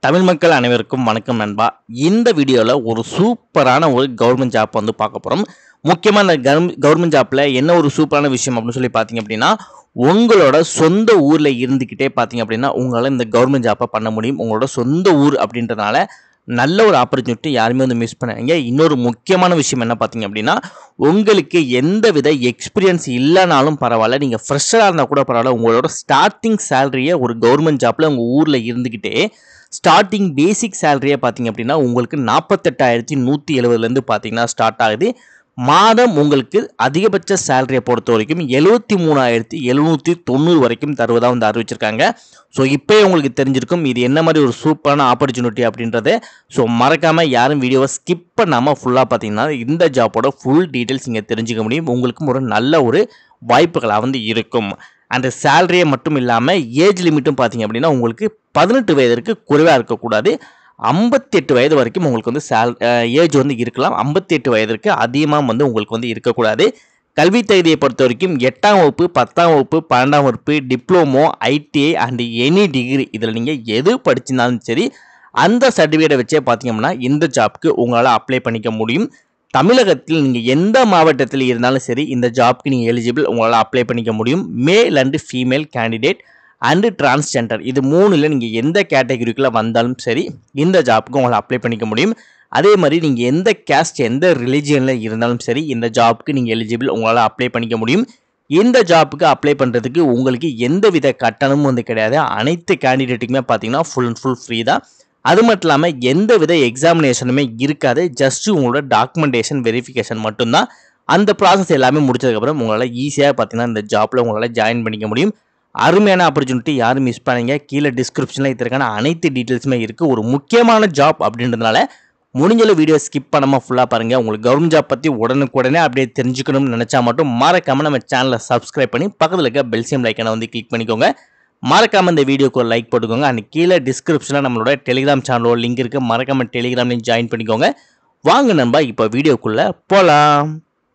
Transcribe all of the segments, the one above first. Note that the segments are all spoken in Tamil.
தமிழ் மக்கள் அனைவருக்கும் வணக்கம் நண்பா. இந்த வீடியோவில் ஒரு சூப்பரான ஒரு கவர்மெண்ட் ஜாப் வந்து பார்க்க போகிறோம். முக்கியமாக இந்த கவர்மெண்ட் ஜாப்பில் என்ன ஒரு சூப்பரான விஷயம் அப்படின்னு சொல்லி பார்த்தீங்க அப்படின்னா, உங்களோட சொந்த ஊரில் இருந்துக்கிட்டே பார்த்தீங்க அப்படின்னா உங்களால் இந்த கவர்மெண்ட் ஜாப்பை பண்ண முடியும். உங்களோட சொந்த ஊர் அப்படின்றதுனால நல்ல ஒரு ஆப்பர்ச்சுனிட்டி யாருமே வந்து மிஸ் பண்ணாங்க. இன்னொரு முக்கியமான விஷயம் என்ன பார்த்தீங்க அப்படின்னா, உங்களுக்கு எந்த வித எக்ஸ்பீரியன்ஸ் இல்லைனாலும் பரவாயில்ல, நீங்கள் ஃப்ரெஷராக இருந்தால் கூட பரவாயில்ல, உங்களோட ஸ்டார்டிங் சேலரியை ஒரு கவர்மெண்ட் ஜாப்பில் உங்கள் ஊரில் இருந்துக்கிட்டே ஸ்டார்டிங் பேசிக் சேலரியே பார்த்தீங்க அப்படின்னா உங்களுக்கு 48,170லேருந்து பார்த்தீங்கன்னா ஸ்டார்ட் ஆகுது. மாதம் உங்களுக்கு அதிகபட்ச சேலரியை பொறுத்த வரைக்கும் 73,790 வரைக்கும் தருவதாக வந்து அறிவிச்சிருக்காங்க. ஸோ இப்போ உங்களுக்கு தெரிஞ்சிருக்கும் இது என்ன மாதிரி ஒரு சூப்பரான ஆப்பர்ச்சுனிட்டி அப்படின்றது. ஸோ மறக்காமல் யாரும் வீடியோவை ஸ்கிப் பண்ணாமல் ஃபுல்லாக பார்த்தீங்கன்னா இந்த ஜாப்போட ஃபுல் டீட்டெயில்ஸ் நீங்கள் தெரிஞ்சுக்க முடியும். உங்களுக்கும் ஒரு நல்ல ஒரு வாய்ப்புகளாக வந்து இருக்கும். அந்த சேலரியை மட்டும் இல்லாமல் ஏஜ் லிமிட்டும் பார்த்தீங்க அப்படின்னா உங்களுக்கு 18 வயதிற்கு குறைவாக இருக்கக்கூடாது. 58 வயது வரைக்கும் உங்களுக்கு வந்து ஏஜ் வந்து இருக்கலாம். 58 வயதிற்கு அதிகமாக வந்து உங்களுக்கு வந்து இருக்கக்கூடாது. கல்வி தகுதியை பொறுத்த வரைக்கும் 8ஆம் வகுப்பு, 10ஆம் வகுப்பு, 12ஆம் வகுப்பு, diploma, ITI and any degree இதில் நீங்கள் எது படிச்சிருந்தாலும் சரி அந்த சர்டிஃபிகேட்டை வச்சே பார்த்தீங்கன்னா இந்த ஜாப்க்கு உங்களால் அப்ளை பண்ணிக்க முடியும். தமிழகத்தில் நீங்கள் எந்த மாவட்டத்தில் இருந்தாலும் சரி இந்த ஜாப்க்கு நீங்கள் எலிஜிபிள், உங்களால் அப்ளை பண்ணிக்க முடியும். Male and female candidate and transgender இது மூணில் நீங்கள் எந்த கேட்டகரிக்குள்ளே வந்தாலும் சரி இந்த ஜாப்புக்கு உங்களால் அப்ளை பண்ணிக்க முடியும். அதே மாதிரி நீங்கள் எந்த கேஸ்ட் எந்த ரிலிஜியனில் இருந்தாலும் சரி இந்த ஜாப்புக்கு நீங்கள் எலிஜிபிள், உங்களால் அப்ளை பண்ணிக்க முடியும். இந்த ஜாப்புக்கு அப்ளை பண்ணுறதுக்கு உங்களுக்கு எந்த வித கட்டணமும் வந்து கிடையாது. அனைத்து கேண்டிடேட்டுக்குமே பார்த்தீங்கன்னா ஃபுல் அண்ட் ஃபுல் ஃப்ரீ தான். அது மட்டும் இல்லாமல் எந்த வித எக்ஸாமினேஷனுமே இருக்காது. ஜஸ்ட் உங்களோட டாக்குமெண்டேஷன் வெரிஃபிகேஷன் மட்டும்தான். அந்த ப்ராசஸ் எல்லாமே முடிச்சதுக்கப்புறம் உங்களால் ஈஸியாக பார்த்தீங்கன்னா இந்த ஜாப்பில் உங்களால் ஜாயின் பண்ணிக்க முடியும். அருமையான ஆப்பர்ச்சுனிட்டி, யாரும் மிஸ் பண்ணீங்க. கீழே டிஸ்கிரிப்ஷனில் இதற்கான அனைத்து டீட்டெயில்ஸுமே இருக்குது. ஒரு முக்கியமான ஜாப் அப்படின்றதுனால முடிஞ்சளவு வீடியோ ஸ்கிப் பண்ணாமல் ஃபுல்லாக பாருங்கள். உங்களுக்கு கவர்மெண்ட் ஜாப் பற்றி உடனுக்குடனே அப்படியே தெரிஞ்சுக்கணும்னு நினச்சா மட்டும் மறக்காமல் நம்ம சேனலை சப்ஸ்கிரைப் பண்ணி பக்கத்தில் இருக்க பெல் சிம்பல் ஐக்கானை வந்து கிளிக் பண்ணிக்கோங்க. மறக்காமல் இந்த வீடியோக்கு ஒரு லைக் போட்டுக்கோங்க. அண்ட் கீழே டிஸ்கிரிப்ஷனில் நம்மளோட டெலிகிராம் சேனலோட லிங்க் இருக்குது. மறக்காமல் டெலிகிராம்லையும் ஜாயின் பண்ணிக்கோங்க. வாங்க நண்பா இப்போ வீடியோக்குள்ளே போகலாம்.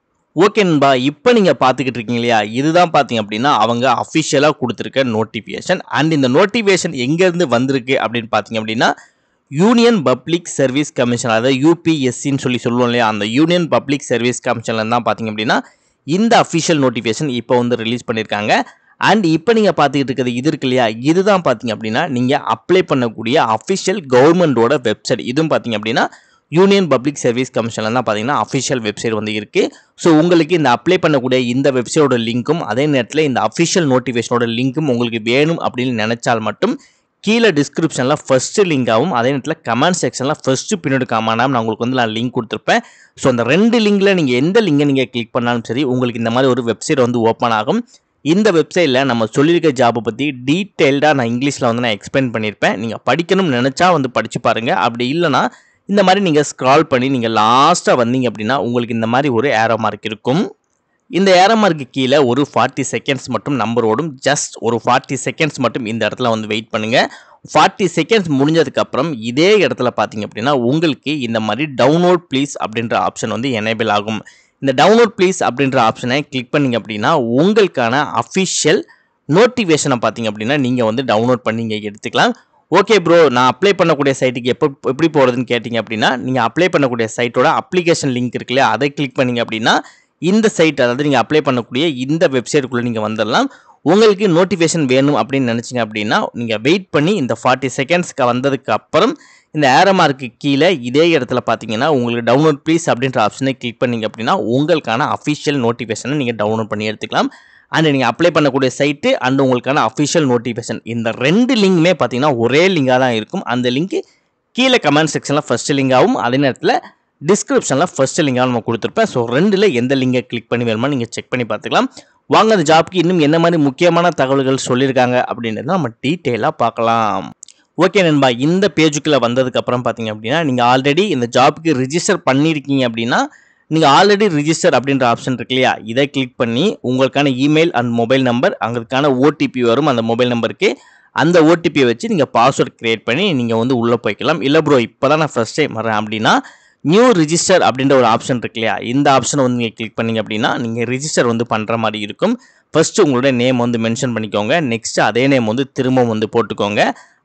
ஓகே நண்பா, இப்போ நீங்கள் பார்த்துக்கிட்டு இருக்கீங்க இல்லையா, இதுதான் பார்த்தீங்க அப்படின்னா அவங்க அஃபிஷியலாக கொடுத்துருக்க நோட்டிஃபிகேஷன். அண்ட் இந்த நோட்டிஃபிகேஷன் எங்கேருந்து வந்திருக்கு அப்படின்னு பார்த்தீங்க அப்படின்னா யூனியன் பப்ளிக் சர்வீஸ் கமிஷன், அதாவது யூபிஎஸ்சின்னு சொல்லுவோம் இல்லையா, அந்த யூனியன் பப்ளிக் சர்வீஸ் கமிஷனில் தான் பார்த்தீங்க அப்படின்னா இந்த அஃபிஷியல் நோட்டிஃபிகேஷன் இப்போ வந்து ரிலீஸ் பண்ணியிருக்காங்க. அண்ட் இப்போ நீங்கள் பார்த்துக்கிட்டு இருக்கிறது இது இருக்கு இல்லையா, இதுதான் பார்த்தீங்க அப்படின்னா நீங்கள் அப்ளை பண்ணக்கூடிய அஃபிஷியல் கவர்மெண்டோட வெப்சைட். இதுவும் பார்த்தீங்க அப்படின்னா யூனியன் பப்ளிக் சர்வீஸ் கமிஷனில் தான் பார்த்தீங்கன்னா அஃபிஷியல் வெப்சைட் வந்து இருக்குது. ஸோ உங்களுக்கு இந்த அப்ளை பண்ணக்கூடிய இந்த வெப்சைட்டோட லிங்க்கும் அதே நேரத்தில் இந்த அஃபிஷியல் நோட்டிஃபிகேஷனோட லிங்க்கும் உங்களுக்கு வேணும் அப்படின்னு நினச்சால் மட்டும் கீழே டிஸ்கிரிப்ஷனில் ஃபஸ்ட்டு லிங்காகவும் அதே நேரத்தில் கமெண்ட் செக்ஷனில் ஃபஸ்ட்டு பின்னாடி கமெண்டாகவும் நான் உங்களுக்கு வந்து நான் லிங்க் கொடுத்துருப்பேன். ஸோ அந்த 2 லிங்கில் நீங்கள் எந்த லிங்கை நீங்கள் கிளிக் பண்ணாலும் சரி உங்களுக்கு இந்த மாதிரி ஒரு வெப்சைட் வந்து ஓப்பன் ஆகும். இந்த வெப்சைட்டில் நம்ம சொல்லியிருக்க ஜாப்பை பற்றி டீட்டெயில்டாக நான் இங்கிலீஷில் வந்து நான் எக்ஸ்பிளைன் பண்ணியிருப்பேன். நீங்கள் படிக்கணும்னு நினச்சா வந்து படித்து பாருங்கள். அப்படி இல்லைனா இந்த மாதிரி நீங்கள் ஸ்க்ரால் பண்ணி நீங்கள் லாஸ்ட்டாக வந்தீங்க அப்படின்னா உங்களுக்கு இந்த மாதிரி ஒரு ஏரோ மார்க் இருக்கும். இந்த ஏரோ மார்க்கு கீழே ஒரு 40 செகண்ட்ஸ் மட்டும் நம்பர் ஓடும். ஜஸ்ட் ஒரு 40 செகண்ட்ஸ் மட்டும் இந்த இடத்துல வந்து வெயிட் பண்ணுங்கள். 40 செகண்ட்ஸ் முடிஞ்சதுக்கப்புறம் இதே இடத்துல பார்த்தீங்க அப்படின்னா உங்களுக்கு இந்த மாதிரி டவுன்லோட் ப்ளீஸ் அப்படின்ற ஆப்ஷன் வந்து எனேபிள் ஆகும். இந்த டவுன்லோட் ப்ளீஸ் அப்படின்ற ஆப்ஷனை கிளிக் பண்ணிங்க அப்படின்னா உங்களுக்கான அஃபிஷியல் நோட்டிஃபிகேஷனை பார்த்தீங்க அப்படின்னா நீங்கள் வந்து டவுன்லோட் பண்ணி நீங்கள் எடுத்துக்கலாம். ஓகே ப்ரோ, நான் அப்ளை பண்ணக்கூடிய சைட்டுக்கு எப்படி போகிறதுன்னு கேட்டிங்க அப்படின்னா நீங்கள் அப்ளை பண்ணக்கூடிய சைட்டோட அப்ளிகேஷன் லிங்க் இருக்கு இல்லையா, அதை கிளிக் பண்ணிங்க அப்படின்னா இந்த சைட், அதாவது நீங்கள் அப்ளை பண்ணக்கூடிய இந்த வெப்சைட்டுக்குள்ளே நீங்கள் வந்துடலாம். உங்களுக்கு நோட்டிஃபிகேஷன் வேணும் அப்படின்னு நினச்சிங்க அப்படின்னா நீங்கள் வெயிட் பண்ணி இந்த 40 செகண்ட்ஸ்க்கு வந்ததுக்கு அப்புறம் இந்த ஏரோ மார்க்கு கீழே இதே இடத்துல பார்த்தீங்கன்னா உங்களுக்கு டவுன்லோட் ப்ளீஸ் அப்படின்ற ஆப்ஷனை கிளிக் பண்ணிங்க அப்படின்னா உங்களுக்கான அஃபிஷியல் நோட்டிஃபிகேஷனை நீங்கள் டவுன்லோட் பண்ணி எடுத்துக்கலாம். அண்ட் நீங்கள் அப்ளை பண்ணக்கூடிய சைட்டு அண்ட் உங்களுக்கான அஃபிஷியல் நோட்டிஃபிகேஷன் இந்த 2 லிங்குமே பார்த்தீங்கன்னா ஒரே லிங்காக தான் இருக்கும். அந்த லிங்க்கு கீழே கமெண்ட் செக்ஷனில் ஃபஸ்ட்டு லிங்காகவும் அதே நேரத்தில் டிஸ்கிரிப்ஷனில் ஃபஸ்ட்டு லிங்காகவும் நம்ம கொடுத்துருப்பேன். ஸோ 2ல் எந்த லிங்கை கிளிக் பண்ணி வேணுமா நீங்கள் செக் பண்ணி பார்த்துக்கலாம். வாங்க அந்த ஜாப்க்கு இன்னும் என்ன மாதிரி முக்கியமான தகவல்கள் சொல்லியிருக்காங்க அப்படின்றத நம்ம டீட்டெயிலாக பார்க்கலாம். ஓகே நண்பா, இந்த பேஜுக்குள்ளே வந்ததுக்கப்புறம் பார்த்தீங்க அப்படின்னா நீங்கள் ஆல்ரெடி இந்த ஜாப்புக்கு ரிஜிஸ்டர் பண்ணியிருக்கீங்க அப்படின்னா நீங்கள் ஆல்ரெடி ரிஜிஸ்டர் அப்படின்ற ஆப்ஷன் இருக்கு இல்லையா, இதை கிளிக் பண்ணி உங்களுக்கான இமெயில் அண்ட் மொபைல் நம்பர் அங்களுக்கான ஓடிபி வரும். அந்த மொபைல் நம்பருக்கு அந்த ஓடிபியை வச்சு நீங்கள் பாஸ்வேர்ட் க்ரியேட் பண்ணி நீங்கள் வந்து உள்ளே போய்க்கலாம். இல்லை ப்ரோ இப்போ தான் நான் ஃபஸ்ட் டைம் வரேன் அப்படின்னா நியூ ரிஜிஸ்டர் அப்படின்ற ஒரு ஆப்ஷன் இருக்கு இல்லையா, இந்த ஆப்ஷனை வந்து நீங்கள் கிளிக் பண்ணிங்க அப்படின்னா நீங்கள் ரிஜிஸ்டர் வந்து பண்ணுற மாதிரி இருக்கும். ஃபஸ்ட்டு உங்களோட நேம் வந்து மென்ஷன் பண்ணிக்கோங்க. நெக்ஸ்ட்டு அதே நேம் வந்து திரும்பவும் வந்து போட்டுக்கோங்க.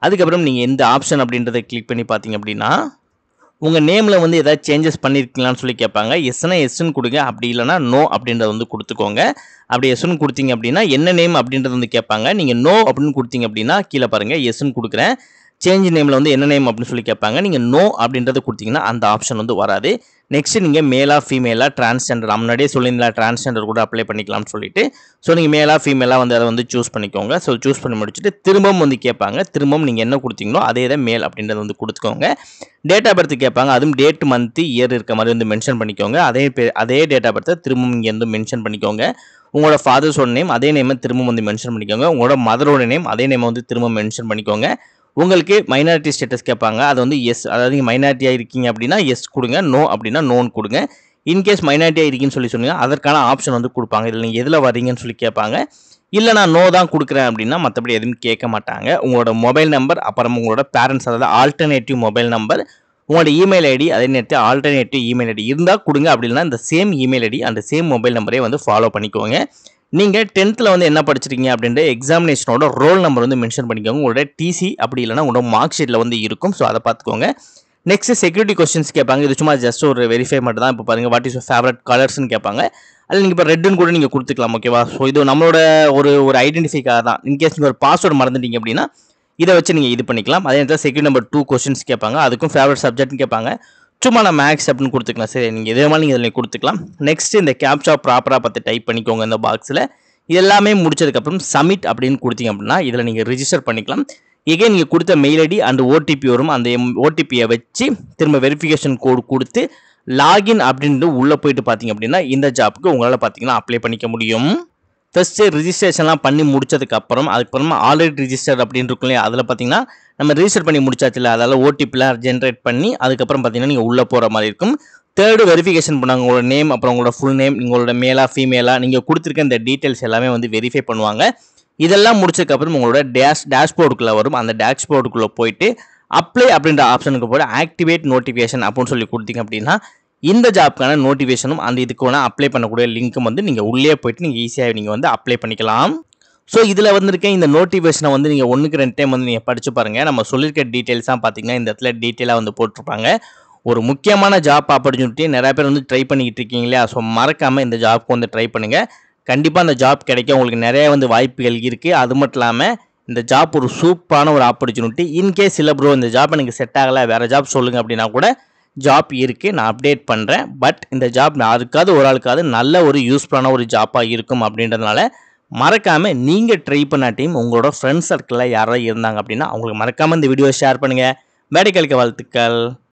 அதுக்கப்புறம் நீங்கள் எந்த ஆப்ஷன் அப்படின்றத கிளிக் பண்ணி பார்த்தீங்க அப்படின்னா உங்கள் நேமில் வந்து ஏதாவது சேஞ்சஸ் பண்ணியிருக்கீங்களான்னு சொல்லி கேட்பாங்க. எஸ்னா எஸ்ன்னு கொடுங்க, அப்படி இல்லைனா நோ அப்படின்றத வந்து கொடுத்துக்கோங்க. அப்படி எஸ்ன்னு கொடுத்தீங்க அப்படின்னா என்ன நேம் அப்படின்றது வந்து கேட்பாங்க. நீங்கள் நோ அப்படின்னு கொடுத்தீங்க அப்படின்னா கீழே பாருங்கள் எஸ்ன்னு கொடுக்குறேன், சேஞ்ச் நேமில் வந்து என்ன நேம் அப்படின்னு சொல்லி கேட்பாங்க. நீங்கள் நோ அப்படின்றத கொடுத்தீங்கன்னா அந்த ஆப்ஷன் வந்து வராது. நெக்ஸ்ட் நீங்கள் மேலா ஃபீமேலா டிரான்ஸ்ஜெண்டர் முன்னாடியே சொல்லியிருந்தா டிரான்ஸ்ஜெண்டர் கூட அப்ளை பண்ணிக்கலாம்னு சொல்லிட்டு நீங்கள் மேலா ஃபீமேலா வந்து அதை வந்து சூஸ் பண்ணிக்கோங்க. ஸோ சூஸ் பண்ணி முடிச்சுட்டு திரும்பவும் வந்து கேட்பாங்க. திரும்பவும் நீங்கள் என்ன கொடுத்தீங்களோ அதே தான் மேல் அப்படின்றத வந்து கொடுத்துக்கோங்க. டேட் ஆஃப் பர்த் கேட்பாங்க. அதுவும் டேட் மந்த் இயர் இருக்க மாதிரி வந்து மென்ஷன் பண்ணிக்கோங்க. அதே டேட் ஆஃப் பர்த்தை திரும்பவும் இங்கே வந்து மென்ஷன் பண்ணிக்கோங்க. உங்களோட ஃபாதர்ஸோட நேம் அதே நேமை திரும்ப வந்து மென்ஷன் பண்ணிக்கோங்க. உங்களோட மதரோட நேம் அதே நேமை வந்து திரும்ப மென்ஷன் பண்ணிக்கோங்க. உங்களுக்கு மைனாரிட்டி ஸ்டேட்டஸ் கேட்பாங்க. அது வந்து எஸ், அதாவது நீங்கள் மைனாரிட்டியாக இருக்கீங்க அப்படின்னா எஸ் கொடுங்க, நோ அப்படின்னா நோன்னு கொடுங்க. இன்கேஸ் மைனாரிட்டியாக இருக்கீங்கன்னு சொல்லி சொன்னீங்கன்னா அதற்கான ஆப்ஷன் வந்து கொடுப்பாங்க. இதில் நீங்கள் எதில் வரீங்கன்னு சொல்லி கேட்பாங்க. இல்லை நான் நோ தான் கொடுக்குறேன் அப்படின்னா மற்றபடி எதுவும் கேட்க மாட்டாங்க. உங்களோட மொபைல் நம்பர், அப்புறம் உங்களோட பேரண்ட்ஸ், அதாவது ஆல்டர்னேட்டிவ் மொபைல் நம்பர், உங்களோட இமெயில் ஐடி, அதே நேரத்தில் ஆல்டர்னேட்டிவ் இமெயில் ஐடி இருந்தால் கொடுங்க. அப்படி இல்லைனா இந்த சேம் இமெயில் ஐடி அந்த சேம் மொபைல் நம்பரே வந்து ஃபாலோ பண்ணிக்கோங்க. நீங்கள் 10th வந்து என்ன படிச்சிருக்கீங்க அப்படின்ற எக்ஸாமினேஷனோட ரோல் நம்பர் வந்து மென்ஷன் பண்ணிக்கோங்க. உங்களோட டிசி அப்படி இல்லைனா உங்களோட மார்க் ஷீட்டில் வந்து இருக்கும். ஸோ அதை பார்த்துக்கோங்க. நெக்ஸ்ட் செக்யூரிட்டி கொஸ்டின்ஸ் கேட்பாங்க. இது சும்மா ஜஸ்ட் ஒரு வெரிஃபை மட்டும் தான். இப்போ பாருங்கள் வாட் இஸ் யுவர் ஃபேவரட் கலர்ஸ்னு கேட்பாங்க. அதில் நீங்கள் இப்போ ரெட்டுன்னு கூட நீங்கள் கொடுத்துக்கலாம். ஓகேவா? ஸோ இது நம்மளோட ஒரு ஐடென்டிஃபைக்காக தான். இன்கேஸ் நீங்கள் ஒரு பாஸ்வேர்டு மறந்துட்டீங்க அப்படின்னா இதை வச்சு நீங்கள் இது பண்ணிக்கலாம். அதே நேரத்தில் செக்யூரிட்டி நம்பர் 2 கொஸ்டின்ஸ் கேட்பாங்க. அதுக்கும் ஃபேவரட் சப்ஜெக்ட்னு கேட்பாங்க. சும்மா நான் மேக்ஸ் அப்படின்னு கொடுத்துக்கலாம். சரி, நீங்கள் எது வேணாலும் நீங்கள் இதில் கொடுத்துக்கலாம். நெக்ஸ்ட் இந்த கேப்சா ப்ராப்பராக பார்த்து டைப் பண்ணிக்கோங்க இந்த பாக்ஸில். எல்லாமே முடிச்சதுக்கப்புறம் சப்மிட் அப்படின்னு கொடுத்தீங்க அப்படின்னா இதில் நீங்கள் ரிஜிஸ்டர் பண்ணிக்கலாம். எகே நீங்கள் கொடுத்த மெயில் ஐடி அண்ட் ஓடிபி வரும். அந்த ஓடிபியை வச்சு திரும்ப வெரிஃபிகேஷன் கோடு கொடுத்து லாகின் அப்படின்ட்டு உள்ளே போயிட்டு பார்த்தீங்க அப்படின்னா இந்த ஜாப்புக்கு உங்களால் பார்த்தீங்கன்னா அப்ளை பண்ணிக்க முடியும். ஃபஸ்ட்டு ரிஜிஸ்ட்ரேஷன்லாம் பண்ணி முடிச்சதுக்கப்புறம் அதுக்கப்புறமா ஆல்ரெடி ரிஜிஸ்டர் அப்படின்னு இருக்கும் இல்லையா, அதில் பார்த்தீங்கன்னா நம்ம ரிஜிஸ்டர் பண்ணி முடிச்சாச்சு இல்லை, அதால் ஓடிபிலாம் ஜென்ரேட் பண்ணி அதுக்கப்புறம் பார்த்தீங்கன்னா நீங்கள் உள்ளே போகிற மாதிரி இருக்கும். தேர்டு வெரிஃபிகேஷன் பண்ணாங்க. உங்களோட நேம், அப்புறம் உங்களோட ஃபுல் நேம், உங்களோட மேலா ஃபீமேலா, நீங்கள் கொடுத்துருக்க இந்த டீட்டெயில்ஸ் எல்லாமே வந்து வெரிஃபை பண்ணுவாங்க. இதெல்லாம் முடிச்சதுக்கப்புறம் உங்களோட டேஷ்போர்டுக்குள்ளே வரும். அந்த டேஷ்போர்டுக்குள்ளே போயிட்டு அப்ளை அப்படின்ற ஆப்ஷனுக்கு போய்ட்டு ஆக்டிவேட் நோட்டிஃபிகேஷன் அப்படின்னு சொல்லி கொடுத்தீங்க அப்படின்னா இந்த ஜாப்க்கான நோட்டிஃபிகேஷனும் அந்த இதுக்கு வேணால் அப்ளை பண்ணக்கூடிய லிங்க்கும் வந்து நீங்கள் உள்ளே போயிட்டு நீங்கள் ஈஸியாக நீங்கள் வந்து அப்ளை பண்ணிக்கலாம். ஸோ இதில் வந்திருக்கேன் இந்த நோட்டிஃபிகேஷனை வந்து நீங்கள் 1க்கு 2 டைம் வந்து நீங்கள் படித்து பாருங்கள். நம்ம சொல்லியிருக்க டீட்டெயில்ஸாக பார்த்தீங்கன்னா இந்த இடத்துல டீட்டெயிலாக வந்து போட்டிருப்பாங்க. ஒரு முக்கியமான ஜாப் ஆப்பர்ச்சுனிட்டி நிறைய பேர் வந்து ட்ரை பண்ணிக்கிட்டு இருக்கீங்க இல்லையா? ஸோ மறக்காமல் இந்த ஜாப்க்கு வந்து ட்ரை பண்ணுங்கள். கண்டிப்பாக அந்த ஜாப் கிடைக்க உங்களுக்கு நிறைய வந்து வாய்ப்புகள் இருக்குது. அது மட்டும் இல்லாமல் இந்த ஜாப் ஒரு சூப்பரான ஒரு ஆப்பர்ச்சுனிட்டி. இன்கேஸ் இல்லை ப்ரோ இந்த ஜாப் எனக்கு செட் ஆகலை, வேறு ஜாப் சொல்லுங்கள் அப்படின்னா கூட ஜாப் இருக்குது, நான் அப்டேட் பண்ணுறேன். பட் இந்த ஜாப் யாருக்காவது ஒரு ஆளுக்காவது நல்ல ஒரு யூஸ்ஃபுல்லான ஒரு ஜாப்பாக இருக்கும் அப்படின்றதுனால மறக்காமல் நீங்கள் ட்ரை பண்ணாட்டியும் உங்களோட ஃப்ரெண்ட்ஸ் சர்க்கிளில் யாராவது இருந்தாங்க அப்படின்னா அவங்களுக்கு மறக்காமல் இந்த வீடியோ ஷேர் பண்ணுங்கள். மேடைகளுக்கு வாழ்த்துக்கள்.